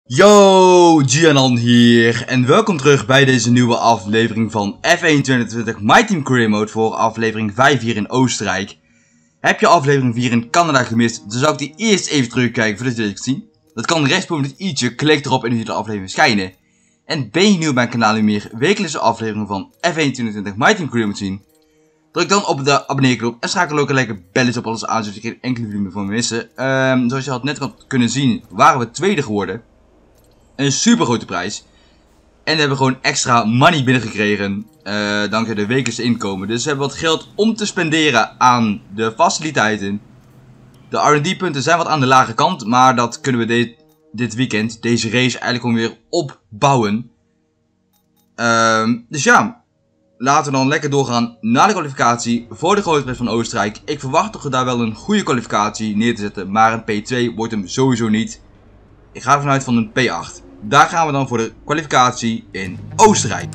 Yo, Gianan hier en welkom terug bij deze nieuwe aflevering van F1 2020 My Team Career Mode voor aflevering 5 hier in Oostenrijk. Heb je aflevering 4 in Canada gemist, dan zou ik die eerst even terugkijken voordat je dit ziet. Dat kan rechtsboven dit i'tje, klik erop en u ziet de aflevering verschijnen. En ben je nieuw bij mijn kanaal en meer wekelijkse afleveringen van F1 2020 My Team Career Mode zien? Druk dan op de abonneerknop en schakel ook een lekker belletje op alles aan, zodat je geen enkele video meer van me missen. Zoals je al net had kunnen zien, waren we tweede geworden. Een super grote prijs. En we hebben gewoon extra money binnengekregen. Dankzij de wekelijkse inkomen. Dus we hebben wat geld om te spenderen aan de faciliteiten. De R&D punten zijn wat aan de lage kant. Maar dat kunnen we dit weekend, deze race, eigenlijk gewoon weer opbouwen. Dus ja. Laten we dan lekker doorgaan naar de kwalificatie voor de grote prijs van Oostenrijk. Ik verwacht toch daar wel een goede kwalificatie neer te zetten. Maar een P2 wordt hem sowieso niet. Ik ga ervan uit van een P8. Daar gaan we dan voor de kwalificatie in Oostenrijk.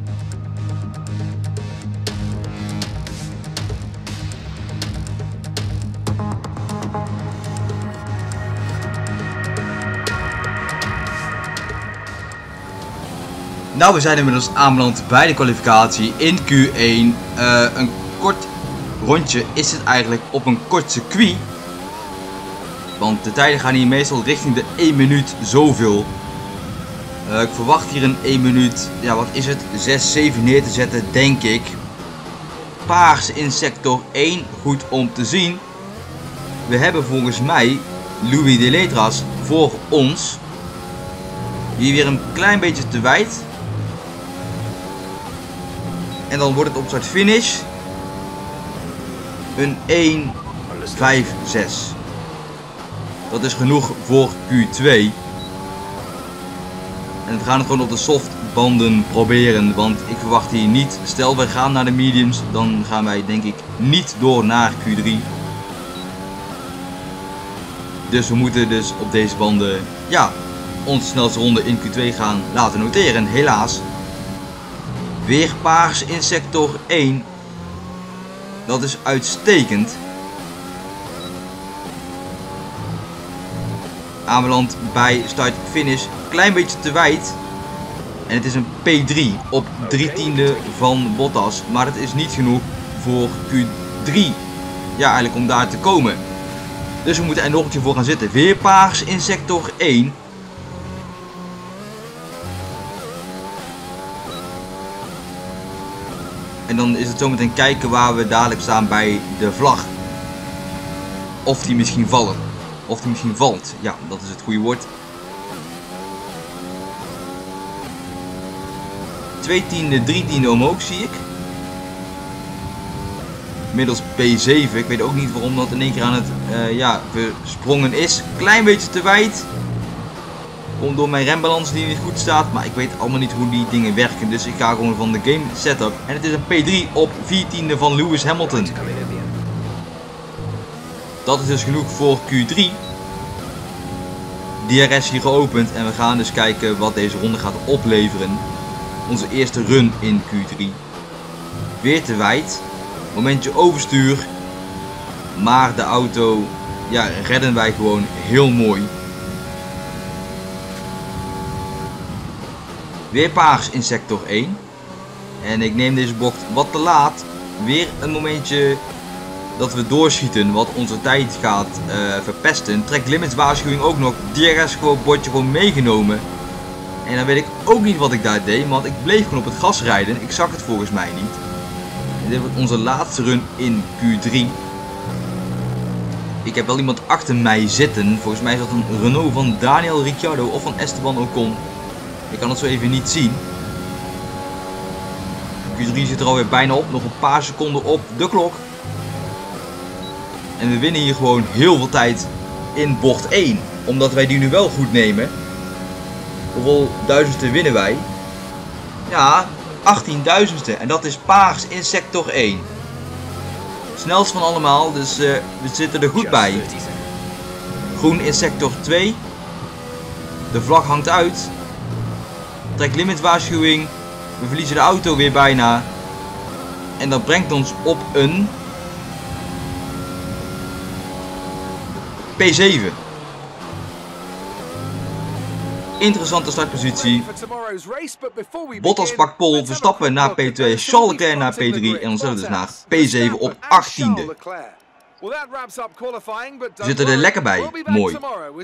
Nou, we zijn inmiddels aanbeland bij de kwalificatie in Q1. Een kort rondje is het eigenlijk op een kort circuit. Want de tijden gaan hier meestal richting de 1 minuut zoveel. Ik verwacht hier een 1 minuut, ja wat is het, 6, 7 neer te zetten denk ik. Paars in sector 1, goed om te zien. We hebben volgens mij Louis de Letras voor ons. Hier weer een klein beetje te wijd. En dan wordt het op start finish een 1, 5, 6. Dat is genoeg voor Q2. En we gaan het gewoon op de softbanden proberen. Want ik verwacht hier niet. Stel wij gaan naar de mediums. Dan gaan wij denk ik niet door naar Q3. Dus we moeten dus op deze banden. Ja, onze snelste ronde in Q2 gaan laten noteren. Helaas. Weer paars in sector 1. Dat is uitstekend. Aanbeland bij start finish, klein beetje te wijd. En het is een P3 op 3/10 van Bottas. Maar het is niet genoeg voor Q3. Ja, eigenlijk om daar te komen. Dus we moeten er nog een keer voor gaan zitten. Weer paars in sector 1. En dan is het zometeen kijken waar we dadelijk staan bij de vlag. Of die misschien vallen. Of die misschien valt. Ja, dat is het goede woord. 2/10, 3/10 omhoog zie ik. Middels P7. Ik weet ook niet waarom dat in één keer aan het gesprongen is. Klein beetje te wijd. Komt door mijn rembalans die niet goed staat. Maar ik weet allemaal niet hoe die dingen werken. Dus ik ga gewoon van de game setup. En het is een P3 op 4/10 van Lewis Hamilton. Dat is dus genoeg voor Q3. DRS hier geopend en we gaan dus kijken wat deze ronde gaat opleveren. Onze eerste run in Q3. Weer te wijd. Momentje overstuur. Maar de auto, ja, redden wij gewoon heel mooi. Weer paars in sector 1. En ik neem deze bocht wat te laat. Weer een momentje dat we doorschieten, wat onze tijd gaat verpesten. Track limits waarschuwing ook nog. DRS gewoon bordje gewoon meegenomen. En dan weet ik ook niet wat ik daar deed, want ik bleef gewoon op het gas rijden. Ik zag het volgens mij niet. En dit wordt onze laatste run in Q3. Ik heb wel iemand achter mij zitten. Volgens mij is dat een Renault van Daniel Ricciardo of van Esteban Ocon. Ik kan het zo even niet zien. Q3 zit er alweer bijna op. Nog een paar seconden op de klok. En we winnen hier gewoon heel veel tijd in bocht 1. Omdat wij die nu wel goed nemen. Hoeveel duizendste winnen wij? Ja, 18.000ste. En dat is paars in sector 1. Snelst van allemaal, dus we zitten er goed bij. Groen in sector 2. De vlag hangt uit. Track limit waarschuwing. We verliezen de auto weer bijna. En dat brengt ons op een P7. Interessante startpositie. Bottas pakt pole, Verstappen naar P2, Charles Leclerc naar P3 en onszelf dus naar P7 op 18e. We zitten er lekker bij. Mooi.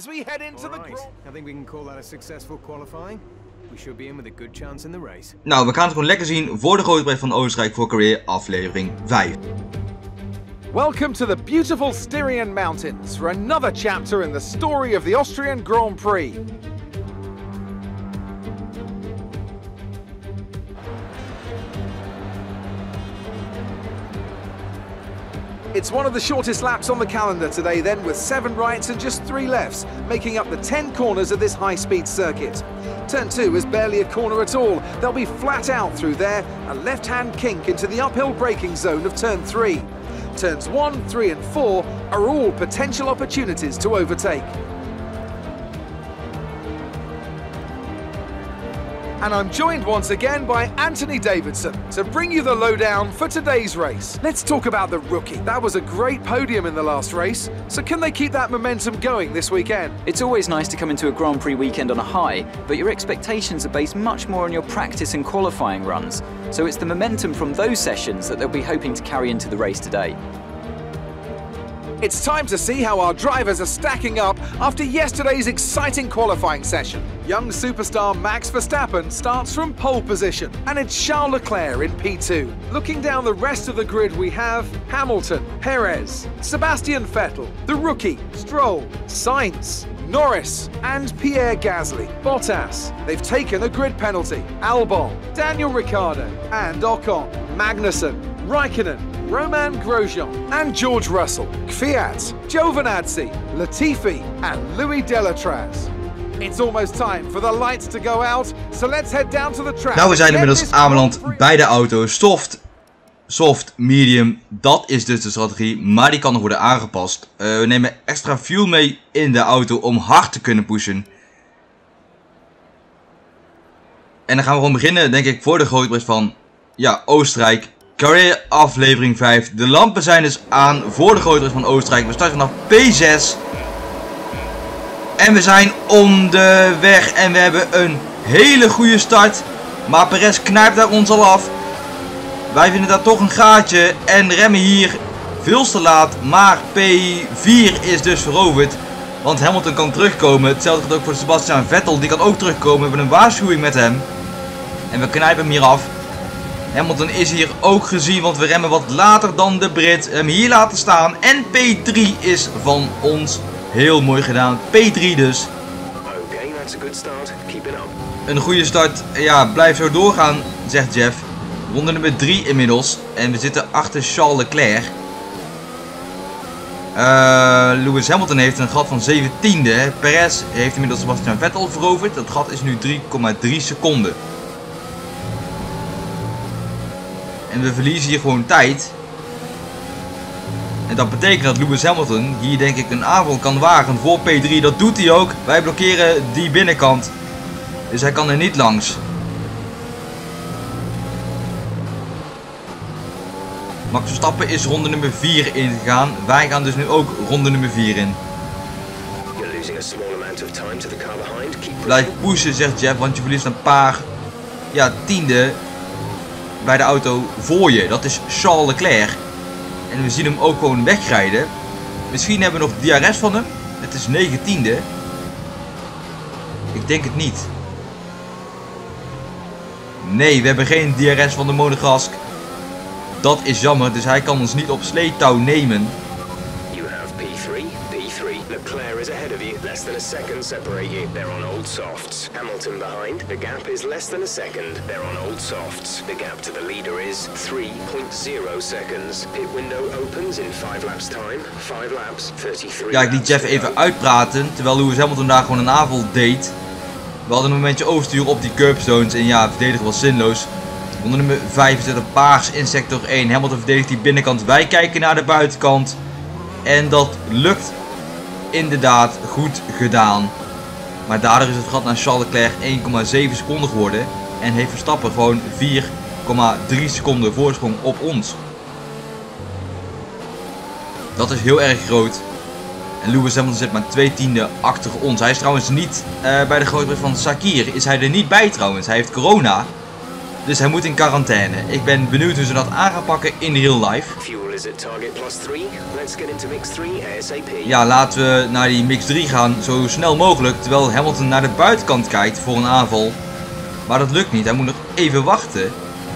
Nou, we gaan het gewoon lekker zien voor de grote prijs van Oostenrijk voor Career aflevering 5. Welcome to the beautiful Styrian Mountains for another chapter in the story of the Austrian Grand Prix. It's one of the shortest laps on the calendar today then, with 7 rights and just 3 lefts, making up the 10 corners of this high-speed circuit. Turn 2 is barely a corner at all. They'll be flat out through there, a left-hand kink into the uphill braking zone of turn 3. Turns 1, 3 and 4 are all potential opportunities to overtake. And I'm joined once again by Anthony Davidson to bring you the lowdown for today's race. Let's talk about the rookie. That was a great podium in the last race. So can they keep that momentum going this weekend? It's always nice to come into a Grand Prix weekend on a high, but your expectations are based much more on your practice and qualifying runs. So it's the momentum from those sessions that they'll be hoping to carry into the race today. It's time to see how our drivers are stacking up after yesterday's exciting qualifying session. Young superstar Max Verstappen starts from pole position, and it's Charles Leclerc in P2. Looking down the rest of the grid, we have Hamilton, Perez, Sebastian Vettel, the rookie, Stroll, Sainz, Norris and Pierre Gasly. Bottas, they've taken a grid penalty. Albon, Daniel Ricciardo and Ocon, Magnussen, Raikkonen, Romain Grosjean and George Russell, Kvyat, Giovinazzi, Latifi and Louis Delatraz. It's almost time for the lights to go out, so let's head down to the track. Nou, we zijn inmiddels aanbeland bij de auto. Soft, medium, dat is dus de strategie, maar die kan nog worden aangepast. We nemen extra fuel mee in de auto om hard te kunnen pushen. En dan gaan we gewoon beginnen, denk ik, voor de grote prijs van Oostenrijk. Career aflevering 5. De lampen zijn dus aan voor de grote prijs van Oostenrijk. We starten vanaf P6. En we zijn onderweg. En we hebben een hele goede start. Maar Perez knijpt daar ons al af. Wij vinden daar toch een gaatje. En remmen hier veel te laat. Maar P4 is dus veroverd. Want Hamilton kan terugkomen. Hetzelfde geldt ook voor Sebastian Vettel. Die kan ook terugkomen. We hebben een waarschuwing met hem. En we knijpen hem hier af. Hamilton is hier ook gezien, want we remmen wat later dan de Brit. Hem hier laten staan. En P3 is van ons. Heel mooi gedaan. P3 dus. Een goede start. Ja, blijf zo doorgaan, zegt Jeff. Ronde nummer 3 inmiddels. En we zitten achter Charles Leclerc. Lewis Hamilton heeft een gat van 17e. Perez heeft inmiddels Sebastian Vettel veroverd. Dat gat is nu 3,3 seconden. En we verliezen hier gewoon tijd. En dat betekent dat Lewis Hamilton hier denk ik een aanval kan wagen voor P3. Dat doet hij ook. Wij blokkeren die binnenkant. Dus hij kan er niet langs. Max Verstappen is ronde nummer 4 ingegaan. Wij gaan dus nu ook ronde nummer 4 in. Blijf pushen, zegt Jeff, want je verliest een paar tiende bij de auto voor je. Dat is Charles Leclerc. En we zien hem ook gewoon wegrijden. Misschien hebben we nog DRS van hem. Het is 19e. Ik denk het niet. Nee, we hebben geen DRS van de Monegasque. Dat is jammer, dus hij kan ons niet op sleetouw nemen. Leclerc is ahead of you, less than a second separate you. They're on old softs. Hamilton behind. The gap is less than a second. They're on old softs. The gap to the leader is 3.0 seconds. Pit window opens in 5 laps time. 5 laps, 33. Ja, ik liet Jeff even uitpraten, terwijl Lewis Hamilton daar gewoon een aanval deed. We hadden een momentje overstuur op die curbstones en ja, verdedigen was zinloos. Onder nummer 5 zit een paars in sector 1. Hamilton verdedigt die binnenkant. Wij kijken naar de buitenkant. En dat lukt inderdaad goed gedaan. Maar daardoor is het gat naar Charles Leclerc 1,7 seconden geworden. En heeft Verstappen gewoon 4,3 seconden voorsprong op ons. Dat is heel erg groot. En Lewis Hamilton zit maar 2 tienden achter ons. Hij is trouwens niet bij de grote prijs van Sakir. Is hij er niet bij trouwens. Hij heeft corona. Dus hij moet in quarantaine. Ik ben benieuwd hoe ze dat aan gaan pakken in real life. Ja, laten we naar die mix 3 gaan. Zo snel mogelijk. Terwijl Hamilton naar de buitenkant kijkt voor een aanval. Maar dat lukt niet. Hij moet nog even wachten.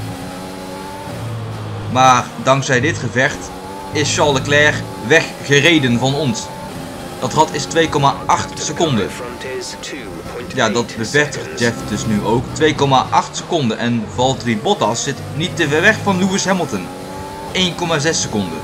Maar dankzij dit gevecht is Charles Leclerc weggereden van ons. Dat gat is 2,8 seconden. Ja, dat bevestigt Jeff dus nu ook. 2,8 seconden. En Valtteri Bottas zit niet te ver weg van Lewis Hamilton. 1,6 seconden.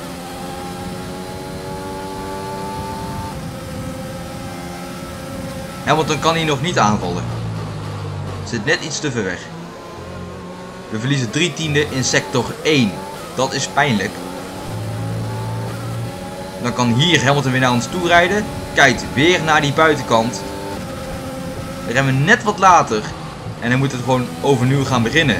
Hamilton kan hier nog niet aanvallen. Zit net iets te ver weg. We verliezen 3 tienden in sector 1. Dat is pijnlijk. Dan kan hier Hamilton weer naar ons toe rijden. Kijkt weer naar die buitenkant. We remmen net wat later. En hij moet het gewoon overnieuw gaan beginnen.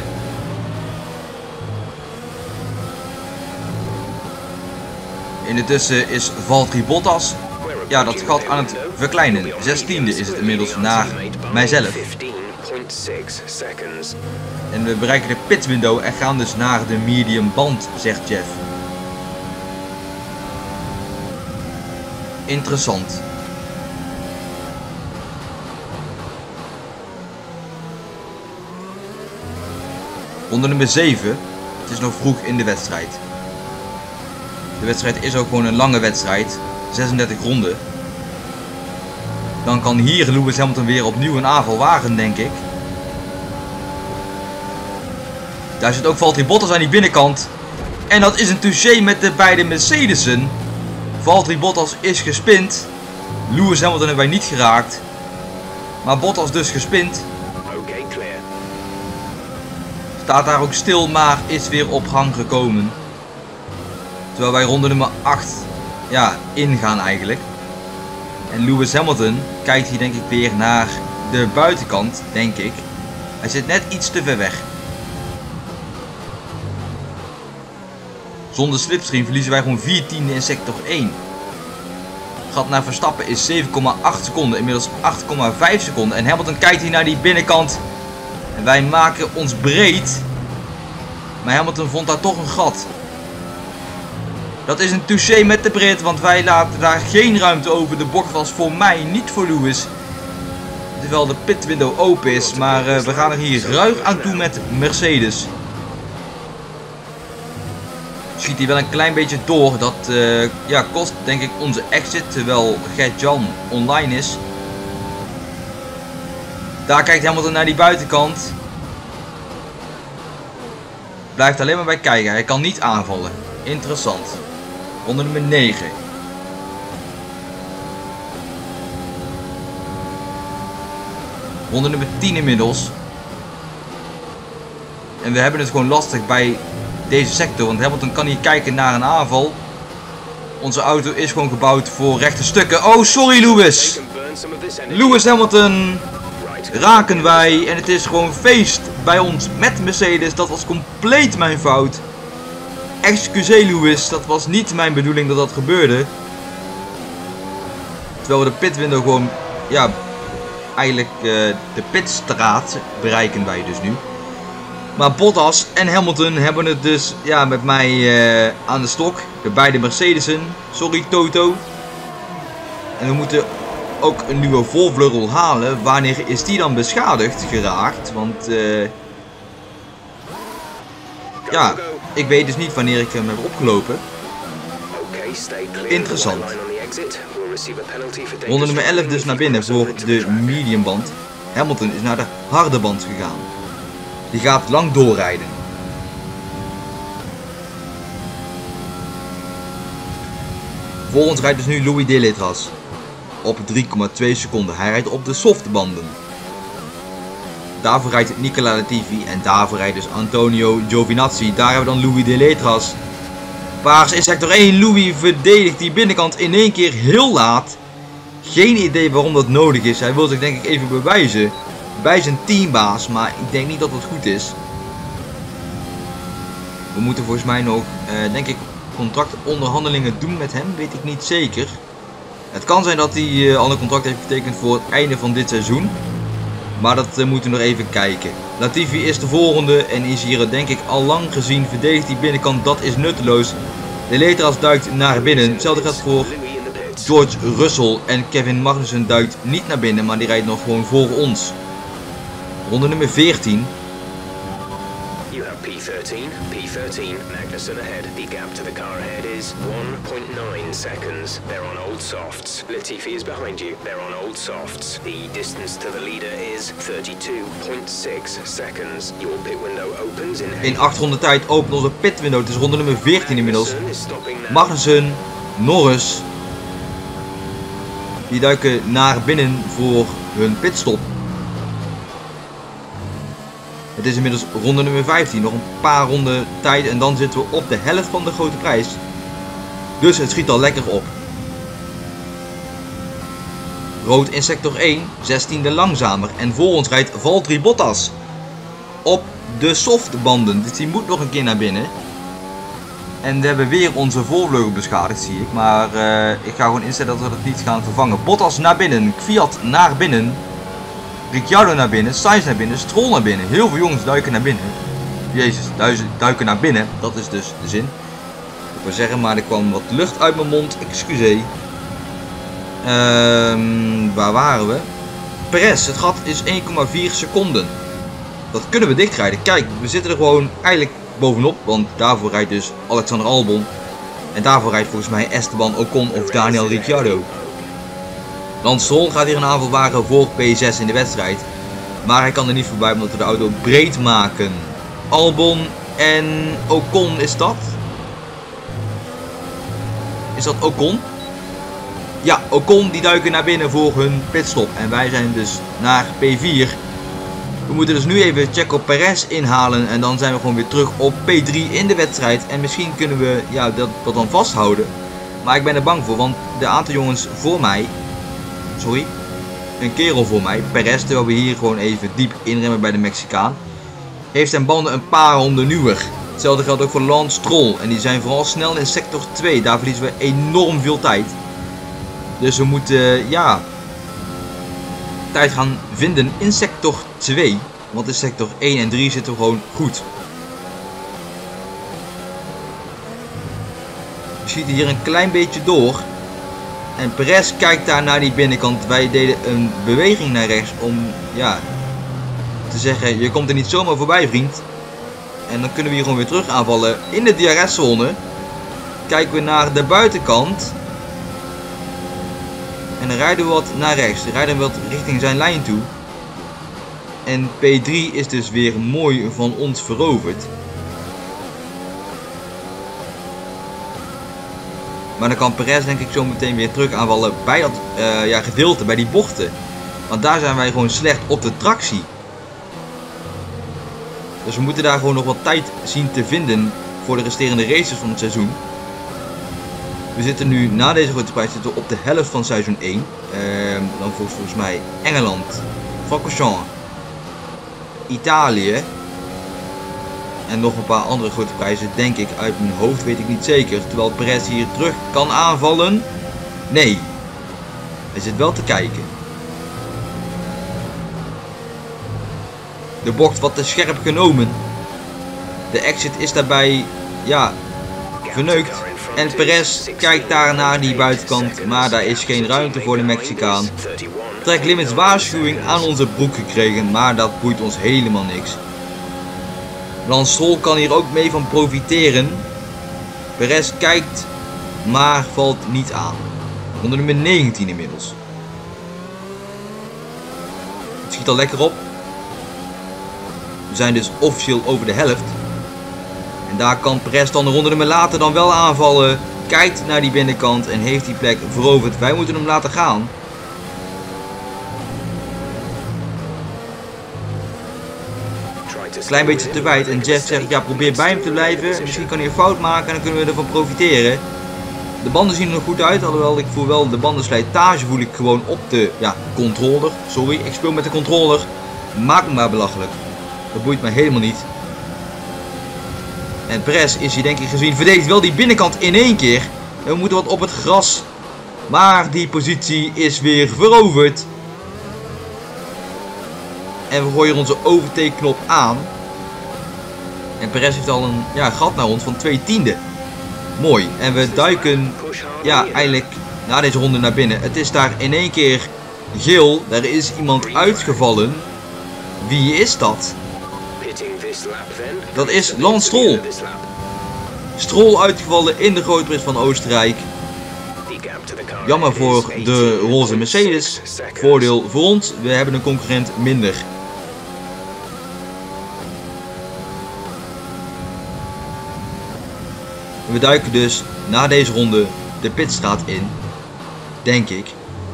Intussen is Valtteri Bottas. Ja, dat gat aan het verkleinen. 6 tiende is het inmiddels naar mijzelf. En we bereiken de pitwindow en gaan dus naar de medium band, zegt Jeff. Interessant. Ronde nummer 7. Het is nog vroeg in de wedstrijd. De wedstrijd is ook gewoon een lange wedstrijd. 36 ronden. Dan kan hier Lewis Hamilton weer opnieuw een aanval wagen, denk ik. Daar zit ook Valtteri Bottas aan die binnenkant. En dat is een touché met de beide Mercedesen. Valtteri Bottas is gespind. Lewis Hamilton hebben wij niet geraakt. Maar Bottas dus gespind. Staat daar ook stil, maar is weer op gang gekomen. Terwijl wij ronde nummer 8 ingaan eigenlijk. En Lewis Hamilton kijkt hier denk ik weer naar de buitenkant, denk ik. Hij zit net iets te ver weg. Zonder slipstream verliezen wij gewoon 4 tienden in sector 1. Het gat naar Verstappen is 7,8 seconden, inmiddels 8,5 seconden. En Hamilton kijkt hier naar die binnenkant. En wij maken ons breed. Maar Hamilton vond daar toch een gat. Dat is een touché met de Brit, want wij laten daar geen ruimte over. De bocht was voor mij, niet voor Lewis. Terwijl de pitwindow open is, maar we gaan er hier ruig aan toe met Mercedes. Schiet hij wel een klein beetje door. Dat kost denk ik onze exit, terwijl Gert-Jan online is. Daar kijkt Hamilton naar die buitenkant. Blijft alleen maar bij kijken, hij kan niet aanvallen. Interessant. Ronde nummer 9. Ronde nummer 10 inmiddels. En we hebben het gewoon lastig bij deze sector. Want Hamilton kan hier kijken naar een aanval. Onze auto is gewoon gebouwd voor rechte stukken. Oh, sorry Lewis. Lewis Hamilton raken wij. En het is gewoon feest bij ons met Mercedes. Dat was compleet mijn fout. Excuseer Lewis, dat was niet mijn bedoeling dat dat gebeurde. Terwijl we de pitwindow gewoon, eigenlijk de pitstraat bereiken wij dus nu. Maar Bottas en Hamilton hebben het dus, met mij aan de stok. De beide Mercedesen. Sorry Toto. En we moeten ook een nieuwe voorvleugel halen. Wanneer is die dan beschadigd geraakt? Want, ik weet dus niet wanneer ik hem heb opgelopen. Interessant. Ronde nummer 11 dus naar binnen voor de mediumband. Hamilton is naar de harde band gegaan. Die gaat lang doorrijden. Voor ons rijdt dus nu Louis Deletras. Op 3,2 seconden. Hij rijdt op de softbanden. Daarvoor rijdt Nicola Latifi en daarvoor rijdt dus Antonio Giovinazzi. Daar hebben we dan Louis Deletras. Paars in sector 1. Louis verdedigt die binnenkant in één keer heel laat. Geen idee waarom dat nodig is. Hij wil zich denk ik even bewijzen bij zijn teambaas, maar ik denk niet dat het goed is. We moeten volgens mij nog, denk ik, contractonderhandelingen doen met hem. Weet ik niet zeker. Het kan zijn dat hij al een contract heeft getekend voor het einde van dit seizoen. Maar dat moeten we nog even kijken. Latifi is de volgende en is hier denk ik al lang gezien. Verdedigt die binnenkant, dat is nutteloos. De Letras duikt naar binnen. Hetzelfde geldt voor George Russell en Kevin Magnussen duikt niet naar binnen, maar die rijdt nog gewoon voor ons. Ronde nummer 14. You have P13, Magnussen ahead. The gap to the car ahead is 1.9 seconds. They're on old softs. Latifi is behind you. They're on old softs. The distance to the leader is 32.6 seconds. Your pit window opens in 8 ronden tijd opent onze pit window. Het is ronde nummer 14 inmiddels. Magnussen, Norris, die duiken naar binnen voor hun pitstop. Het is inmiddels ronde nummer 15. Nog een paar ronden tijd en dan zitten we op de helft van de grote prijs. Dus het schiet al lekker op. Rood in sector 1, 16e langzamer. En voor ons rijdt Valtteri Bottas. Op de softbanden. Dus die moet nog een keer naar binnen. En we hebben weer onze voorvleugel beschadigd, zie ik. Maar ik ga gewoon instellen dat we dat niet gaan vervangen. Bottas naar binnen. Kvyat naar binnen. Ricciardo naar binnen. Sainz naar binnen. Stroll naar binnen. Heel veel jongens duiken naar binnen. Jezus, duiken naar binnen. Dat is dus de zin. Ik wil zeggen, maar er kwam wat lucht uit mijn mond. Excuseer. Waar waren we? Perez, het gat is 1,4 seconden. Dat kunnen we dichtrijden. Kijk, we zitten er gewoon eigenlijk bovenop. Want daarvoor rijdt dus Alexander Albon. En daarvoor rijdt volgens mij Esteban Ocon of Daniel Ricciardo. Lance Stroll gaat hier een aanval wagen voor P6 in de wedstrijd. Maar hij kan er niet voorbij omdat we de auto breed maken. Albon en Ocon, is dat? Is dat Ocon? Ja, Ocon die duiken naar binnen voor hun pitstop. En wij zijn dus naar P4. We moeten dus nu even Checo Perez inhalen. En dan zijn we gewoon weer terug op P3 in de wedstrijd. En misschien kunnen we ja, dat dan vasthouden. Maar ik ben er bang voor, want de aantal jongens voor mij... Sorry, een kerel voor mij, Perez, terwijl we hier gewoon even diep inremmen bij de Mexicaan, heeft zijn banden een paar ronden nieuwer. Hetzelfde geldt ook voor Lance Stroll en die zijn vooral snel in sector 2, daar verliezen we enorm veel tijd. Dus we moeten, ja, tijd gaan vinden in sector 2, want in sector 1 en 3 zitten we gewoon goed. We schieten hier een klein beetje door. En Perez kijkt daar naar die binnenkant. Wij deden een beweging naar rechts om ja, te zeggen, je komt er niet zomaar voorbij, vriend. En dan kunnen we hier gewoon weer terug aanvallen in de DRS-zone. Kijken we naar de buitenkant. En dan rijden we wat naar rechts. Dan rijden we wat richting zijn lijn toe. En P3 is dus weer mooi van ons veroverd. Maar dan kan Perez denk ik zo meteen weer terug aanvallen bij dat ja, gedeelte, bij die bochten. Want daar zijn wij gewoon slecht op de tractie. Dus we moeten daar gewoon nog wat tijd zien te vinden voor de resterende races van het seizoen. We zitten nu na deze grote prijs op de helft van seizoen 1. Dan volgens mij Engeland, Francorchamps, Italië. En nog een paar andere grote prijzen, denk ik, uit mijn hoofd, weet ik niet zeker. Terwijl Perez hier terug kan aanvallen. Nee, hij zit wel te kijken. De bocht wat te scherp genomen. De exit is daarbij, ja, verneukt. En Perez kijkt daar naar die buitenkant, maar daar is geen ruimte voor de Mexicaan. Track limits waarschuwing aan onze broek gekregen, maar dat boeit ons helemaal niks. Lance Stroll kan hier ook mee van profiteren. Perez kijkt, maar valt niet aan. Ronde nummer 19 inmiddels. Het schiet al lekker op. We zijn dus officieel over de helft. En daar kan Perez dan een ronde nummer later dan wel aanvallen. Kijkt naar die binnenkant en heeft die plek veroverd. Wij moeten hem laten gaan. Klein beetje te wijd en Jeff zegt ja, probeer bij hem te blijven. Misschien kan hij een fout maken en dan kunnen we ervan profiteren. De banden zien er nog goed uit, alhoewel ik voel wel de bandenslijtage voel ik gewoon op de controller. Sorry, ik speel met de controller. Maak me maar belachelijk. Dat boeit me helemaal niet. En Perez is hier denk ik gezien, verdedigt wel die binnenkant in één keer. En we moeten wat op het gras Maar die positie is weer veroverd. En we gooien onze overtake-knop aan. En Perez heeft al een gat naar ons van 2/10. Mooi. En we duiken eigenlijk na deze ronde naar binnen. Het is daar in één keer geel. Daar is iemand uitgevallen. Wie is dat? Dat is Lance Stroll. Stroll uitgevallen in de grote prijs van Oostenrijk. Jammer voor de roze Mercedes. Voordeel voor ons. We hebben een concurrent minder. We duiken dus na deze ronde de pitstraat in. Denk ik.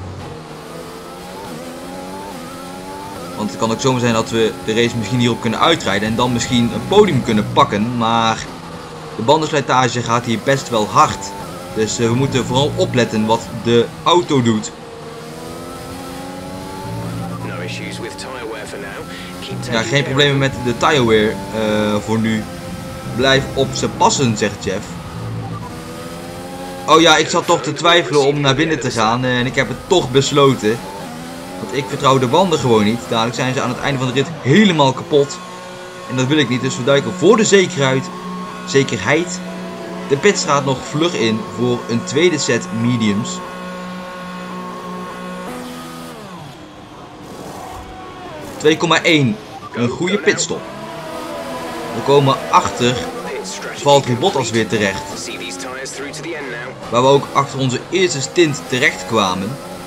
Want het kan ook zomaar zijn dat we de race misschien hierop kunnen uitrijden. En dan misschien een podium kunnen pakken. Maar de bandenslijtage gaat hier best wel hard. Dus we moeten vooral opletten wat de auto doet. Ja, geen problemen met de tirewear voor nu. Blijf op ze passen, zegt Jeff. Oh ja, ik zat toch te twijfelen om naar binnen te gaan en ik heb het toch besloten. Want ik vertrouw de banden gewoon niet. Dadelijk zijn ze aan het einde van de rit helemaal kapot. En dat wil ik niet, dus we duiken voor de zekerheid de pitstraat nog vlug in voor een tweede set mediums. (2,1). Een goede pitstop. We komen achter Valtteri Bottas weer terecht. Waar we ook achter onze eerste stint terecht kwamen.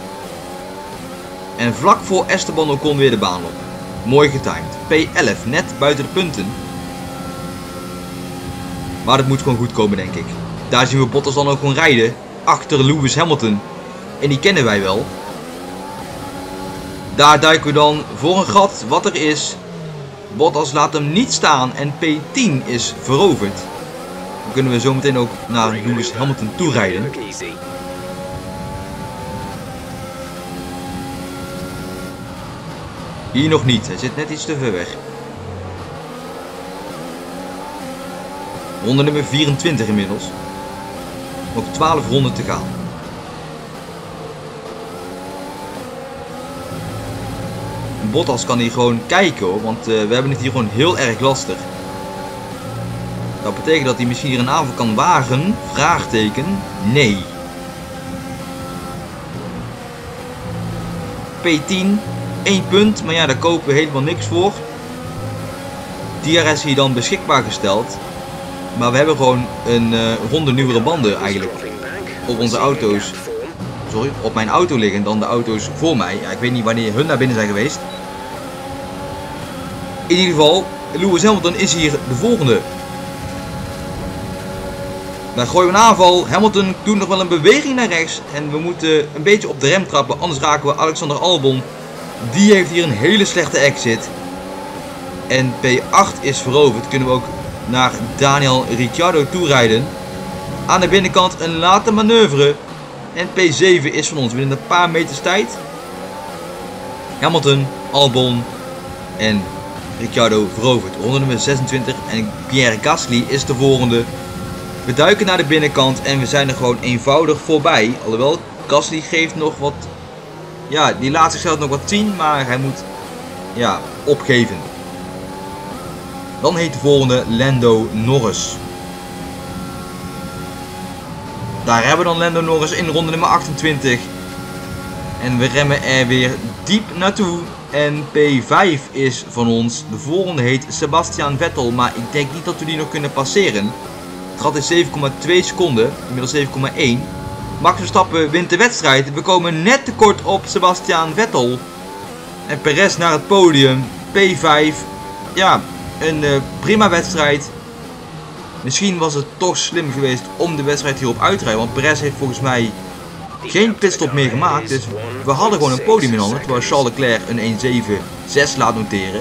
En vlak voor Esteban Ocon weer de baan op. Mooi getimed. P11, net buiten de punten. Maar dat moet gewoon goed komen, denk ik. Daar zien we Bottas dan ook gewoon rijden. Achter Lewis Hamilton. En die kennen wij wel. Daar duiken we dan voor een gat wat er is. Bottas laat hem niet staan en P10 is veroverd. Dan kunnen we zo meteen ook naar Lewis Hamilton toe rijden. Hier nog niet, hij zit net iets te ver weg. Ronde nummer 24 inmiddels. Nog 12 ronden te gaan. Bottas kan hier gewoon kijken hoor, want we hebben het hier gewoon heel erg lastig. Dat betekent dat hij misschien hier een aanval kan wagen. Vraagteken. Nee. P10. 1 punt, maar ja, daar kopen we helemaal niks voor. DRS hier dan beschikbaar gesteld. Maar we hebben gewoon een ronde nieuwere banden eigenlijk op onze auto's. Sorry, op mijn auto liggen dan de auto's voor mij. Ja, ik weet niet wanneer hun naar binnen zijn geweest. In ieder geval, Lewis Hamilton is hier de volgende. Dan gooien we een aanval. Hamilton doet nog wel een beweging naar rechts. En we moeten een beetje op de rem trappen, anders raken we Alexander Albon. Die heeft hier een hele slechte exit. En P8 is veroverd. Kunnen we ook naar Daniel Ricciardo toe rijden. Aan de binnenkant een late manoeuvre. En P7 is van ons binnen een paar meters tijd. Hamilton, Albon en Ricciardo veroverd. Ronde nummer 26 en Pierre Gasly is de volgende. We duiken naar de binnenkant en we zijn er gewoon eenvoudig voorbij. Alhoewel Gasly geeft nog wat. Ja, die laat zichzelf nog wat zien, maar hij moet opgeven. Dan heet de volgende Lando Norris. Daar hebben we dan Lando Norris in ronde nummer 28. En we remmen er weer diep naartoe. En P5 is van ons. De volgende heet Sebastian Vettel, maar ik denk niet dat we die nog kunnen passeren. Het gat is 7,2 seconden, inmiddels 7,1. Max Verstappen wint de wedstrijd. We komen net tekort op Sebastian Vettel. En Perez naar het podium. P5. Ja, een prima wedstrijd. Misschien was het toch slim geweest om de wedstrijd hierop uit te rijden. Want Perez heeft volgens mij geen pitstop meer gemaakt. Dus we hadden gewoon een podium in handen. Terwijl Charles Leclerc een 1.7.6 laat noteren.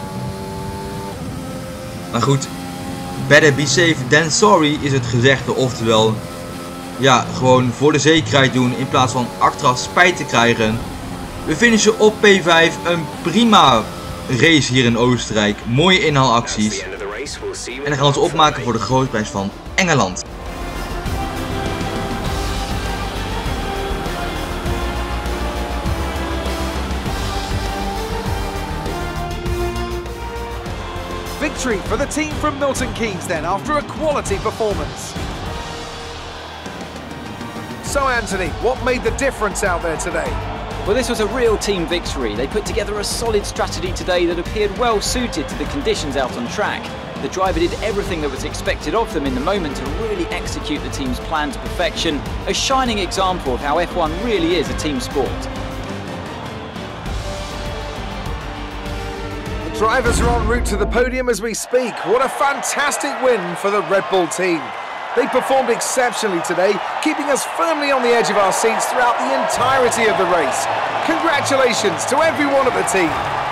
Maar goed. Better be safe than sorry is het gezegde. Oftewel, ja, gewoon voor de zekerheid doen in plaats van achteraf spijt te krijgen. We finishen op P5. Een prima race hier in Oostenrijk. Mooie inhaalacties. En dan gaan we ons opmaken voor de grootprijs van Engeland. victory for the team from Milton Keynes then after a quality performance. So Anthony, what made the difference out there today? Well, this was a real team victory. They put together a solid strategy today that appeared well suited to the conditions out on track. The driver did everything that was expected of them in the moment to really execute the team's plan to perfection, a shining example of how F1 really is a team sport. The drivers are en route to the podium as we speak. What a fantastic win for the Red Bull team. They performed exceptionally today, keeping us firmly on the edge of our seats throughout the entirety of the race. Congratulations to everyone at the team.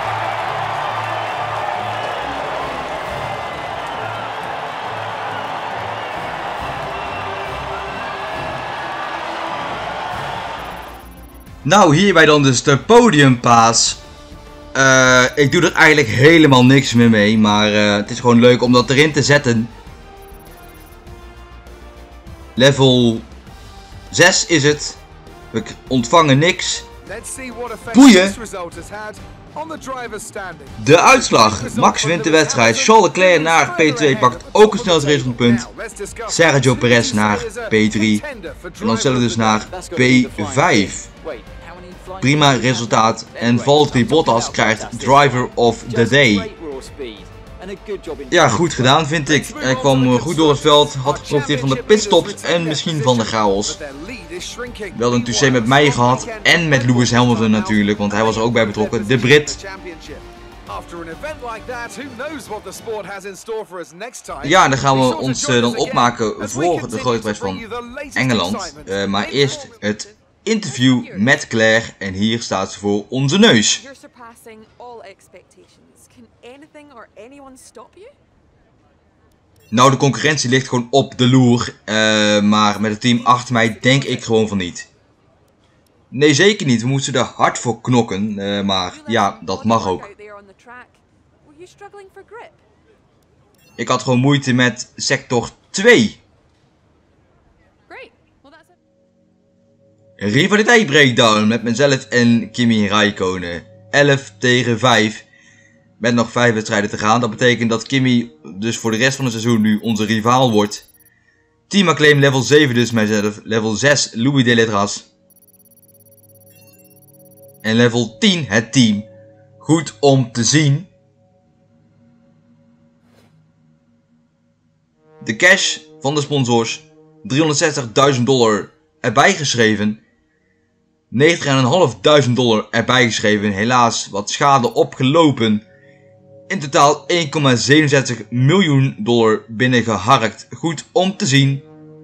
Nou, hierbij dan dus de podiumpaas. Ik doe er eigenlijk helemaal niks meer mee, maar het is gewoon leuk om dat erin te zetten. Level 6 is het. We ontvangen niks. Boeien. De uitslag. Max wint de wedstrijd. Charles Leclerc naar P2 pakt ook een snelheidsracepunt. Sergio Perez naar P3. En dan stellen we dus naar P5. Prima resultaat. En Valtteri Bottas krijgt Driver of the Day. Ja, goed gedaan vind ik. Hij kwam goed door het veld, had geprofiteerd van de pitstops en misschien van de chaos. Wel een touché met mij gehad en met Lewis Hamilton natuurlijk, want hij was er ook bij betrokken, de Brit. Ja, dan gaan we ons dan opmaken voor de grote prijs van Engeland. Maar eerst het interview met Claire en hier staat ze voor onze neus. Nou, de concurrentie ligt gewoon op de loer, maar met het team achter mij denk ik gewoon van niet. Nee, zeker niet. We moeten er hard voor knokken, maar ja, dat mag ook. Ik had gewoon moeite met sector 2. Rivaliteit breakdown met mezelf en Kimi Räikkönen. 11 tegen 5. Met nog 5 wedstrijden te gaan. Dat betekent dat Kimi dus voor de rest van het seizoen nu onze rivaal wordt. Team Acclaim level 7 dus mijzelf. Level 6 Louis Deletras. En level 10 het team. Goed om te zien. De cash van de sponsors. $360.000 erbij geschreven. $90.500 erbij geschreven. Helaas wat schade opgelopen. In totaal $1,67 miljoen binnengeharkt. Goed om te zien.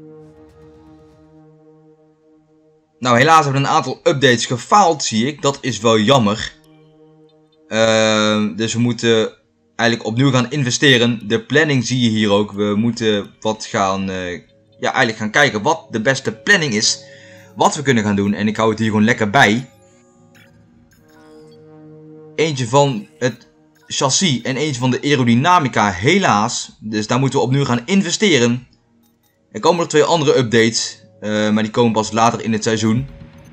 Nou, helaas hebben een aantal updates gefaald, zie ik. Dat is wel jammer. Dus we moeten eigenlijk opnieuw gaan investeren. De planning zie je hier ook. We moeten wat gaan, eigenlijk gaan kijken wat de beste planning is. Wat we kunnen gaan doen. En ik hou het hier gewoon lekker bij. Eentje van het chassis en eentje van de aerodynamica helaas. Dus daar moeten we opnieuw gaan investeren. Er komen nog 2 andere updates. Maar die komen pas later in het seizoen.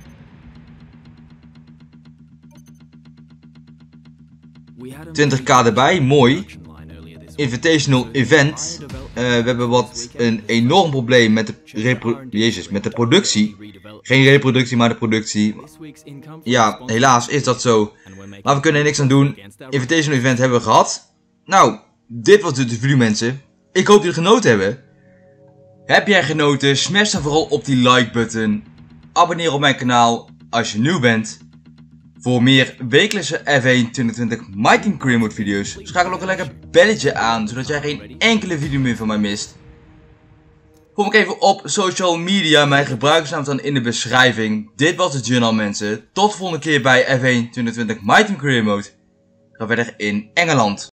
$20.000 erbij, mooi. Invitational event. We hebben een enorm probleem met de productie. Geen reproductie, maar de productie. Ja, helaas is dat zo. Maar we kunnen er niks aan doen. Invitational event hebben we gehad. Nou, dit was het review mensen. Ik hoop dat jullie genoten hebben. Heb jij genoten? Smash dan vooral op die like button. Abonneer op mijn kanaal als je nieuw bent. Voor meer wekelijkse F1 2020 My Team Career Mode video's. Schakel ook een lekker belletje aan, zodat jij geen enkele video meer van mij mist. Volg me even op social media. Mijn gebruikersnaam staat in de beschrijving. Dit was het journaal mensen. Tot de volgende keer bij F1 2020 My Team Career Mode. Ga verder in Engeland.